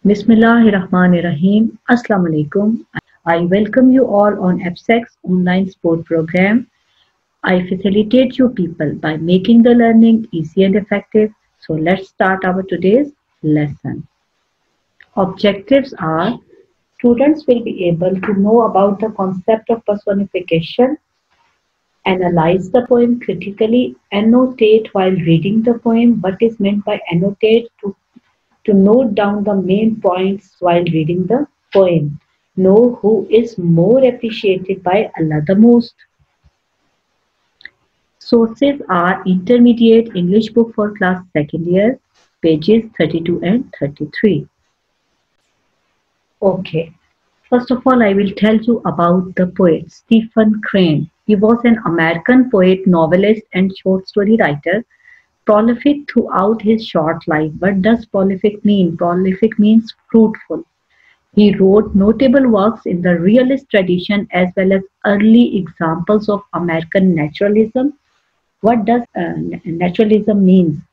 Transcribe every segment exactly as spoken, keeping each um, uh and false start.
Bismillahirrahmanirrahim. Assalamu alaikum. I welcome you all on EPSEX online sport program. I facilitate you people by making the learning easy and effective. So let's start our today's lesson. Objectives are students will be able to know about the concept of personification, analyze the poem critically, annotate while reading the poem. What is meant by annotate? To to note down the main points while reading the poem. Know who is more appreciated by Allah the most. Sources are Intermediate English Book for Class second Year, pages thirty-two and thirty-three. Okay, first of all I will tell you about the poet Stephen Crane. He was an American poet, novelist and short story writer. Prolific throughout his short life. What does prolific mean? Prolific means fruitful. He wrote notable works in the realist tradition as well as early examples of American naturalism. What does uh, naturalism mean?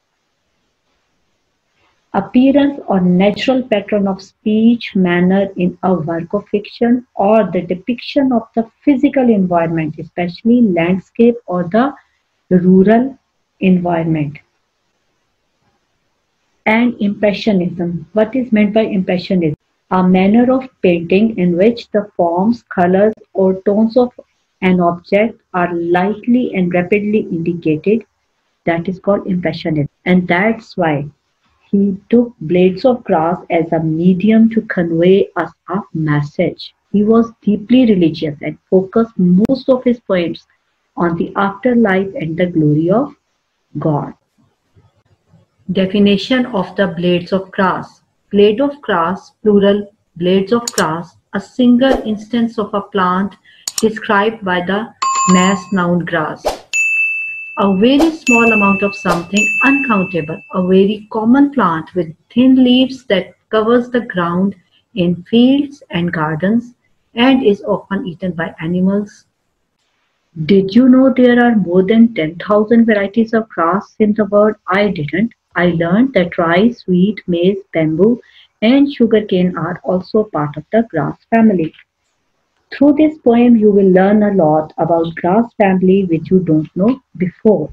Appearance or natural pattern of speech, manner in a work of fiction, or the depiction of the physical environment, especially landscape or the rural environment. And Impressionism. What is meant by Impressionism? A manner of painting in which the forms, colors, or tones of an object are lightly and rapidly indicated. That is called Impressionism. And that's why he took blades of grass as a medium to convey us a message. He was deeply religious and focused most of his poems on the afterlife and the glory of God. Definition of the blades of grass. Blade of grass, plural, blades of grass, a single instance of a plant described by the mass noun grass. A very small amount of something uncountable, a very common plant with thin leaves that covers the ground in fields and gardens and is often eaten by animals. Did you know there are more than ten thousand varieties of grass in the world? I didn't. I learned that rice, wheat, maize, bamboo, and sugarcane are also part of the grass family. Through this poem, you will learn a lot about grass family which you don't know before.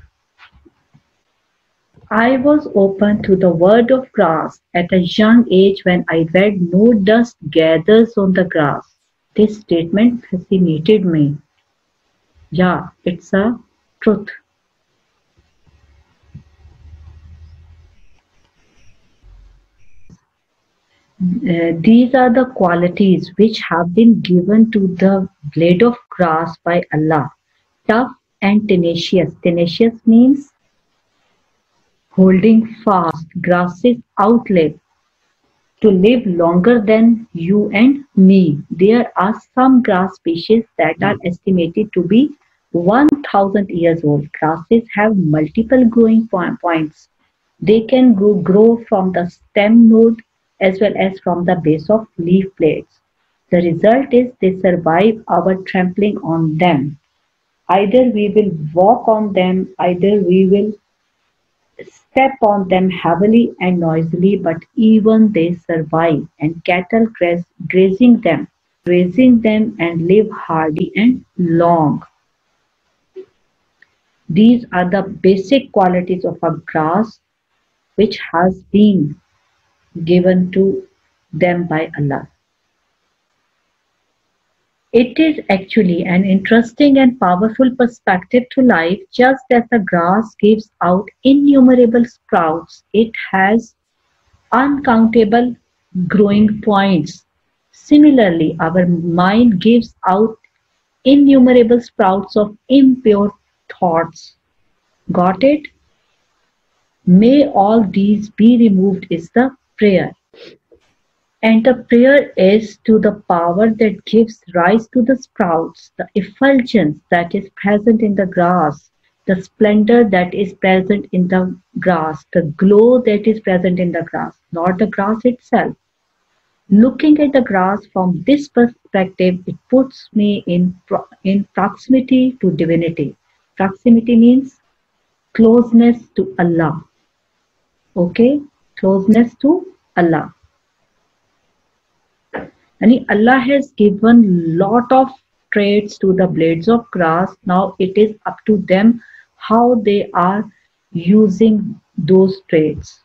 I was open to the word of grass at a young age when I read "No dust gathers on the grass." This statement fascinated me. Yeah, it's a truth. Uh, these are the qualities which have been given to the blade of grass by Allah. Tough and tenacious. Tenacious means holding fast. Grasses outlive. To live longer than you and me. There are some grass species that are estimated to be one thousand years old. Grasses have multiple growing points. They can grow, grow from the stem node as well as from the base of leaf blades. The result is they survive our trampling on them. Either we will walk on them, either we will step on them heavily and noisily, but even they survive, and cattle graze, grazing them, grazing them and live hardy and long. These are the basic qualities of a grass which has been given to them by Allah. It is actually an interesting and powerful perspective to life. Just as the grass gives out innumerable sprouts, it has uncountable growing points. Similarly, our mind gives out innumerable sprouts of impure thoughts. Got it? May all these be removed is the prayer. And the prayer is to the power that gives rise to the sprouts, the effulgence that is present in the grass, the splendor that is present in the grass, the glow that is present in the grass, not the grass itself. Looking at the grass from this perspective, it puts me in, pro in proximity to divinity. Proximity means closeness to Allah. Okay? Closeness to Allah. And Allah has given lot of traits to the blades of grass. Now it is up to them how they are using those traits.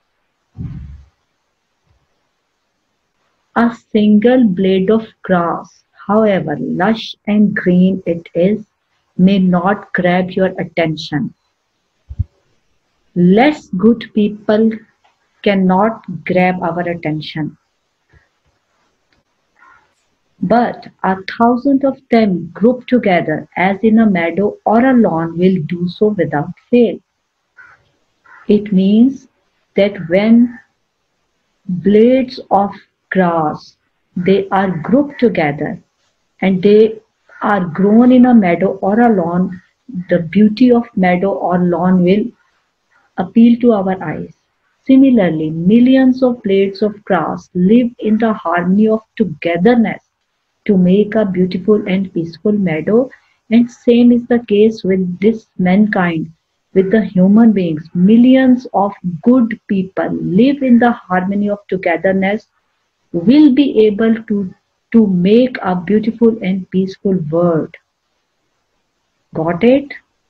A single blade of grass, however lush and green it is, may not grab your attention. Less good people cannot grab our attention, but a thousand of them grouped together, as in a meadow or a lawn, will do so without fail. It means that when blades of grass they are grouped together and they are grown in a meadow or a lawn, the beauty of meadow or lawn will appeal to our eyes. Similarly, millions of blades of grass live in the harmony of togetherness to make a beautiful and peaceful meadow, and same is the case with this mankind, with the human beings. Millions of good people live in the harmony of togetherness, will be able to to make a beautiful and peaceful world. Got it?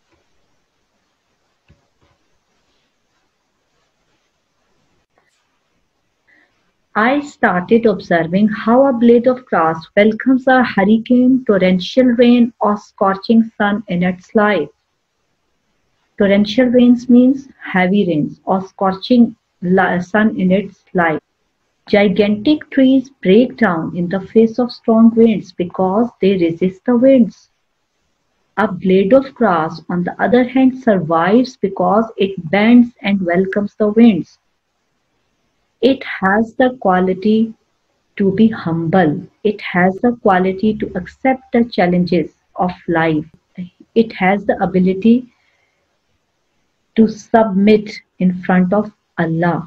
I started observing how a blade of grass welcomes a hurricane, torrential rain, or scorching sun in its life. Torrential rains means heavy rains or scorching sun in its life. Gigantic trees break down in the face of strong winds because they resist the winds. A blade of grass, on the other hand, survives because it bends and welcomes the winds. It has the quality to be humble. It has the quality to accept the challenges of life. It has the ability to submit in front of Allah.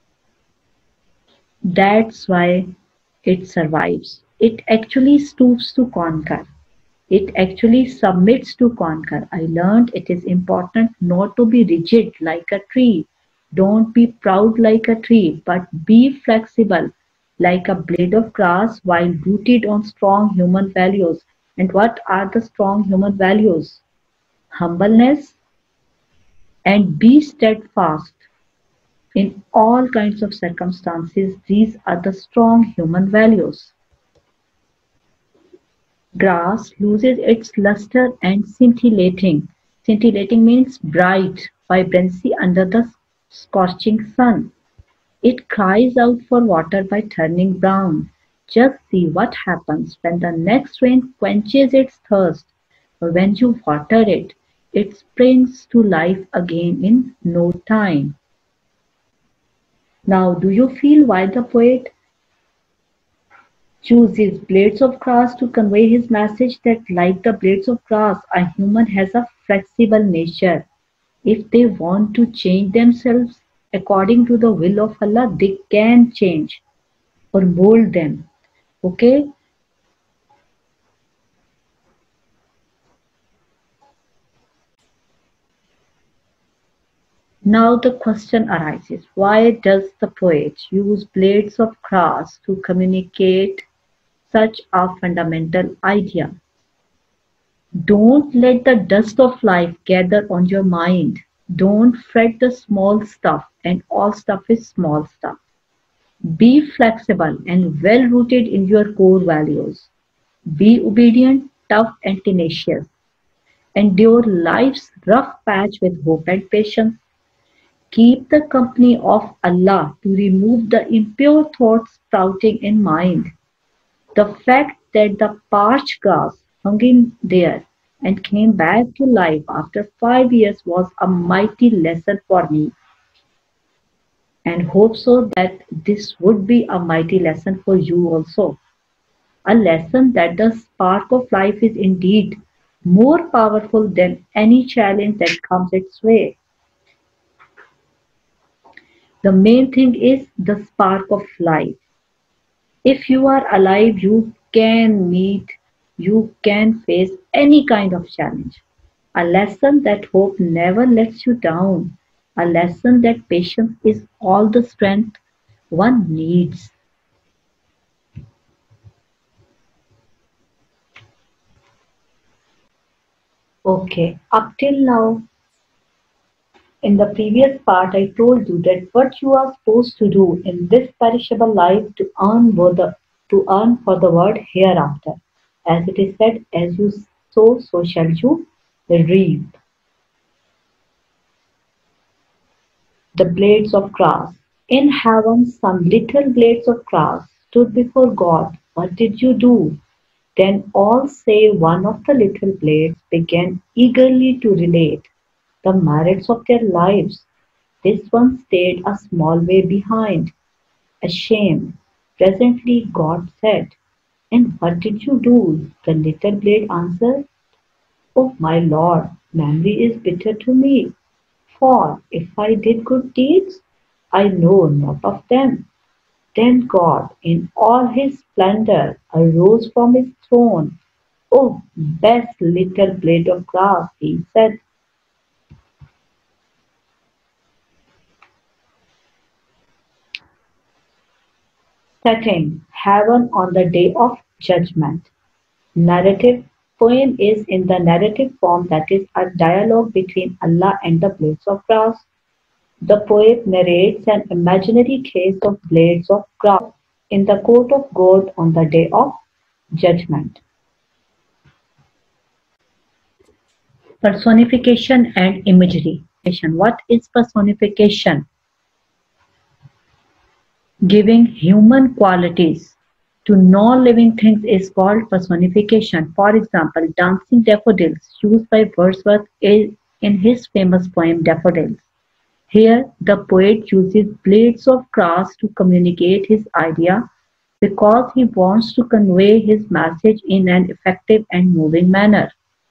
That's why it survives. It actually stoops to conquer. It actually submits to conquer. I learned it is important not to be rigid like a tree. Don't be proud like a tree, but be flexible like a blade of grass while rooted on strong human values. And what are the strong human values? Humbleness and be steadfast in all kinds of circumstances. These are the strong human values. Grass loses its luster and scintillating. Scintillating means bright vibrancy under the scorching sun. It cries out for water by turning brown. Just see what happens when the next rain quenches its thirst. When you water it, it springs to life again in no time. Now, do you feel why the poet chooses blades of grass to convey his message that, like the blades of grass, a human has a flexible nature. If they want to change themselves according to the will of Allah, they can change or mold them. Okay? Now the question arises, why does the poet use blades of grass to communicate such a fundamental idea? Don't let the dust of life gather on your mind. Don't fret the small stuff, and all stuff is small stuff. Be flexible and well rooted in your core values. Be obedient, tough, and tenacious. Endure life's rough patch with hope and patience. Keep the company of Allah to remove the impure thoughts sprouting in mind. The fact that the parched grass hung in there and came back to life after five years was a mighty lesson for me, and hope so that this would be a mighty lesson for you also. A lesson that the spark of life is indeed more powerful than any challenge that comes its way. The main thing is the spark of life. If you are alive, you can meet, you can face any kind of challenge. A lesson that hope never lets you down. A lesson that patience is all the strength one needs. Okay, up till now, in the previous part, I told you that what you are supposed to do in this perishable life to earn for the to earn for the world hereafter. As it is said, as you sow, so shall you reap. The blades of grass. In heaven, some little blades of grass stood before God. What did you do? Then all save one of the little blades began eagerly to relate the merits of their lives. This one stayed a small way behind, ashamed. Presently God said, "And what did you do?" The little blade answered, "Oh, my Lord, memory is bitter to me. For if I did good deeds, I know not of them." Then God, in all his splendor, arose from his throne. "Oh, best little blade of grass," he said, setting heaven on the day of judgment. Narrative poem is in the narrative form, that is a dialogue between Allah and the blades of grass. The poet narrates an imaginary case of blades of grass in the court of God on the day of judgment. Personification and imagery. What is personification? Giving human qualities to non-living things is called personification. For example, dancing daffodils used by Wordsworth in his famous poem Daffodils. Here, the poet uses blades of grass to communicate his idea because he wants to convey his message in an effective and moving manner.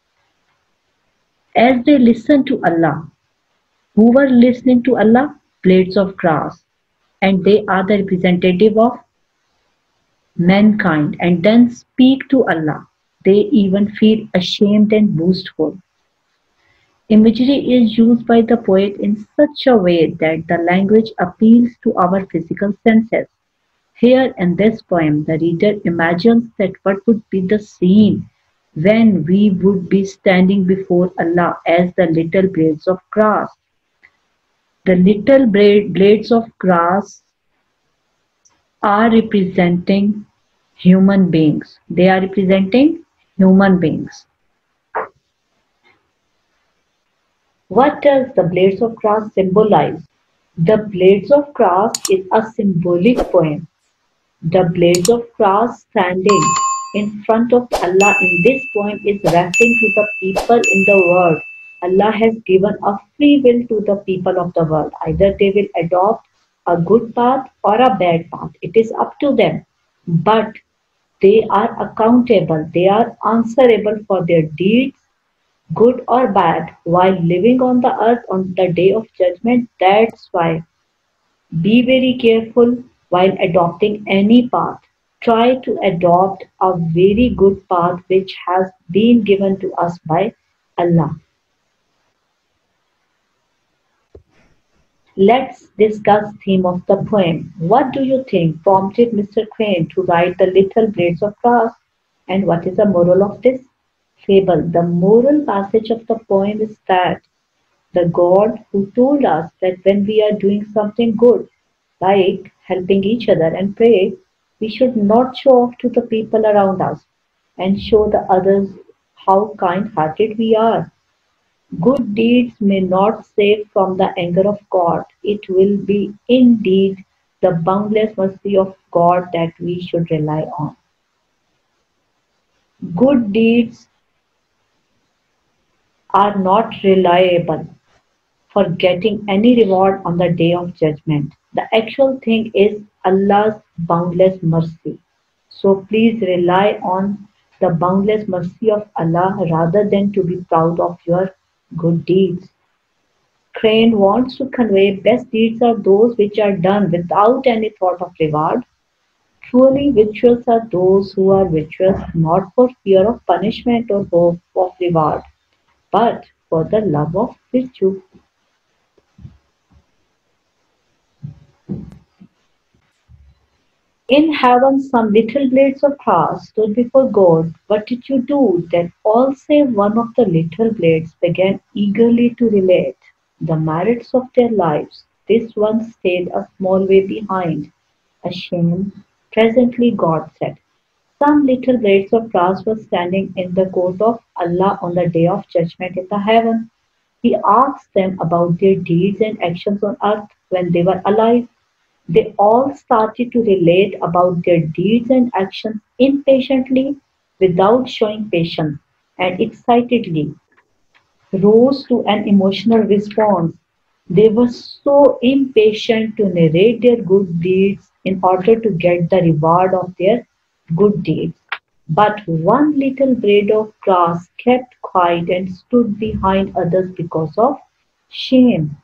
As they listen to Allah, who were listening to Allah? Blades of grass, and they are the representative of mankind, and then speak to Allah. They even feel ashamed and boastful. Imagery is used by the poet in such a way that the language appeals to our physical senses. Here in this poem, the reader imagines that what would be the scene when we would be standing before Allah as the little blades of grass. The little blades of grass are representing human beings. They are representing human beings. What does the blades of grass symbolize? The blades of grass is a symbolic poem. The blades of grass standing in front of Allah in this poem is referring to the people in the world. Allah has given a free will to the people of the world. Either they will adopt a good path or a bad path. It is up to them. But they are accountable. They are answerable for their deeds, good or bad, while living on the earth on the day of judgment. That's why be very careful while adopting any path. Try to adopt a very good path which has been given to us by Allah. Let's discuss theme of the poem. What do you think prompted Mister Crane to write The Little Blades of Grass? And what is the moral of this fable? The moral passage of the poem is that the God who told us that when we are doing something good, like helping each other and pray, we should not show off to the people around us and show the others how kind-hearted we are. Good deeds may not save from the anger of God. It will be indeed the boundless mercy of God that we should rely on. Good deeds are not reliable for getting any reward on the day of judgment. The actual thing is Allah's boundless mercy. So please rely on the boundless mercy of Allah rather than to be proud of your good deeds. Crane wants to convey best deeds are those which are done without any thought of reward. Truly virtuous are those who are virtuous not for fear of punishment or hope of reward, but for the love of virtue. In heaven some little blades of grass stood before God. What did you do? Then all save one of the little blades began eagerly to relate the merits of their lives. This one stayed a small way behind, ashamed. Presently God said, some little blades of grass were standing in the court of Allah on the day of judgment in the heaven. He asked them about their deeds and actions on earth when they were alive. They all started to relate about their deeds and actions impatiently, without showing patience, and excitedly rose to an emotional response. They were so impatient to narrate their good deeds in order to get the reward of their good deeds. But one little blade of grass kept quiet and stood behind others because of shame.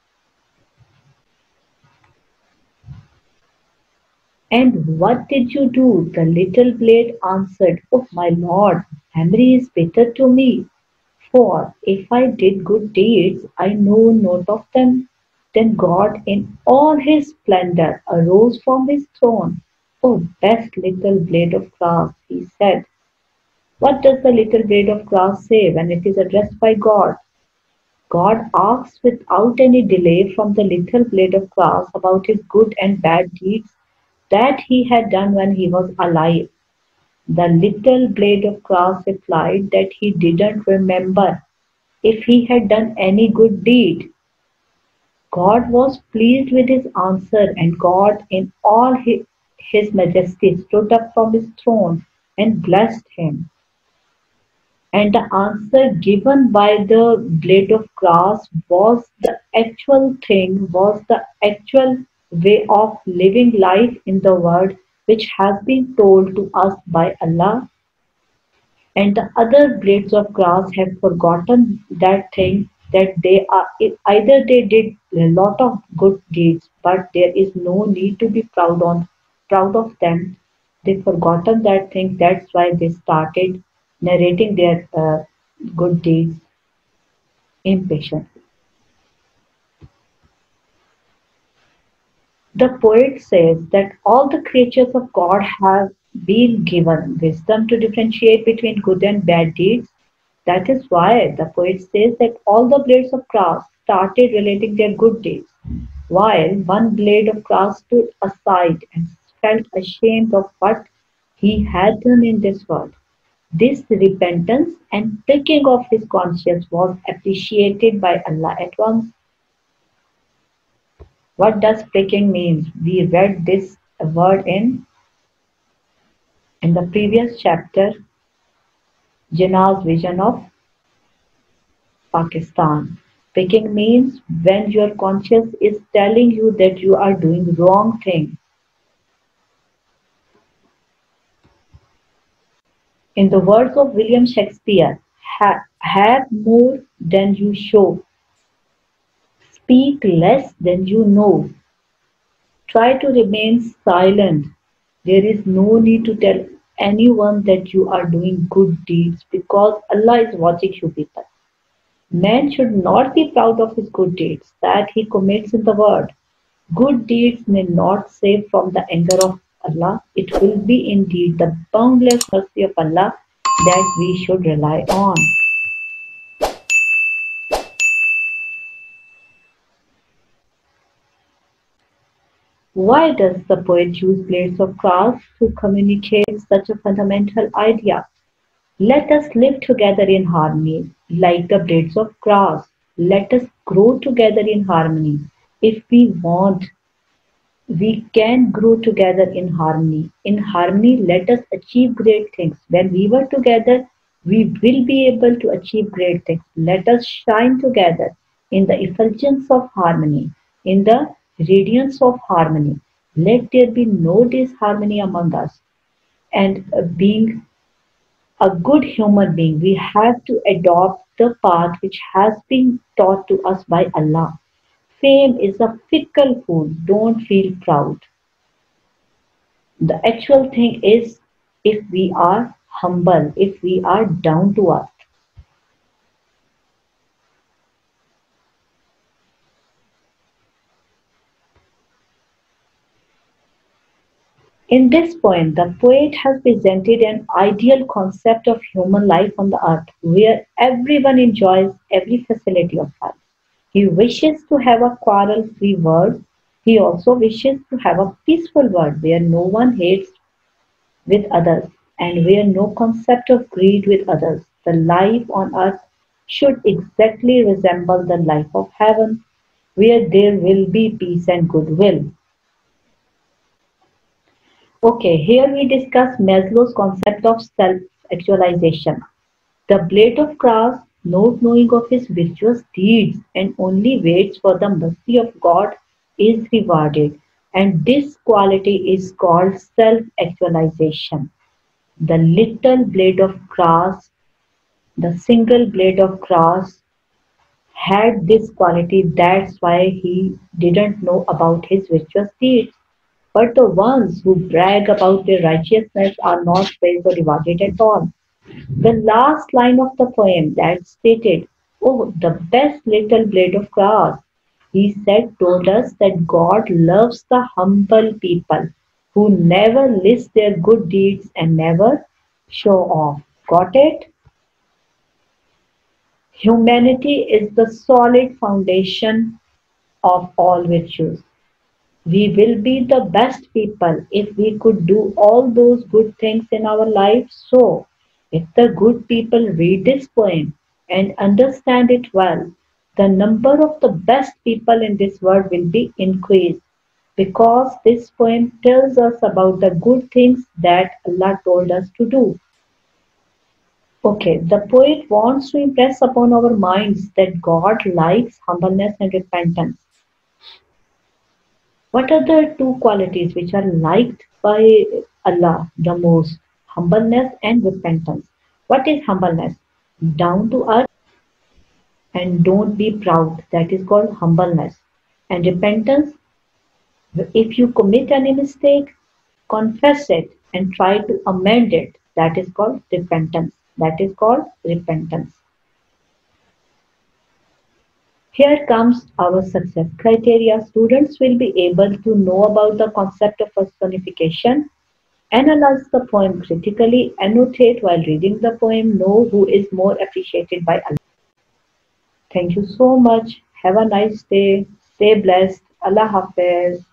And what did you do? The little blade answered, oh my lord, memory is better to me. For if I did good deeds, I know not of them. Then God, in all his splendor, arose from his throne. O best little blade of grass, he said. What does the little blade of grass say when it is addressed by God? God asks without any delay from the little blade of grass about his good and bad deeds that he had done when he was alive. The little blade of grass replied that he didn't remember if he had done any good deed. God was pleased with his answer, and God, in all his, his majesty, stood up from his throne and blessed him. And the answer given by the blade of grass was the actual thing, was the actual way of living life in the world which has been told to us by Allah. And the other blades of grass have forgotten that thing, that they are either they did a lot of good deeds, but there is no need to be proud on proud of them. They forgotten that thing. That's why they started narrating their uh, good deeds impatiently. The poet says that all the creatures of God have been given wisdom to differentiate between good and bad deeds. That is why the poet says that all the blades of grass started relating their good deeds, while one blade of grass stood aside and felt ashamed of what he had done in this world. This repentance and pricking of his conscience was appreciated by Allah at once. What does pricking mean? We read this word in in the previous chapter, Jinnah's vision of Pakistan. Pricking means when your conscience is telling you that you are doing wrong thing. In the words of William Shakespeare, ha- have more than you show, speak less than you know, try to remain silent. There is no need to tell anyone that you are doing good deeds because Allah is watching you people. Man should not be proud of his good deeds that he commits in the world. Good deeds may not save from the anger of Allah. It will be indeed the boundless mercy of Allah that we should rely on. Why does the poet use blades of grass to communicate such a fundamental idea? Let us live together in harmony, like the blades of grass. Let us grow together in harmony. If we want, we can grow together in harmony. In harmony, let us achieve great things. When we work together, we will be able to achieve great things. Let us shine together in the effulgence of harmony, in the radiance of harmony. Let there be no disharmony among us. And uh, being a good human being, we have to adopt the path which has been taught to us by Allah. Fame is a fickle fool. Don't feel proud. The actual thing is if we are humble, if we are down to earth. In this poem, the poet has presented an ideal concept of human life on the earth, where everyone enjoys every facility of life. He wishes to have a quarrel-free world. He also wishes to have a peaceful world where no one hates with others and where no concept of greed with others. The life on earth should exactly resemble the life of heaven, where there will be peace and goodwill. Okay, here we discuss Maslow's concept of self-actualization. The blade of grass, not knowing of his virtuous deeds and only waits for the mercy of God, is rewarded. And this quality is called self-actualization. The little blade of grass, the single blade of grass had this quality. That's why he didn't know about his virtuous deeds. But the ones who brag about their righteousness are not praised or rewarded at all. The last line of the poem that stated, "Oh, the best little blade of grass," he said, told us that God loves the humble people who never list their good deeds and never show off. Got it? Humanity is the solid foundation of all virtues. We will be the best people if we could do all those good things in our life. So, if the good people read this poem and understand it well, the number of the best people in this world will be increased because this poem tells us about the good things that Allah told us to do. Okay, the poet wants to impress upon our minds that God likes humbleness and repentance. What are the two qualities which are liked by Allah the most? Humbleness and repentance. What is humbleness? Down to earth and don't be proud. That is called humbleness. And repentance, if you commit any mistake, confess it and try to amend it. That is called repentance. That is called repentance. Here comes our success criteria. Students will be able to know about the concept of personification, analyze the poem critically, annotate while reading the poem, know who is more appreciated by Allah. Thank you so much. Have a nice day. Stay blessed. Allah Hafiz.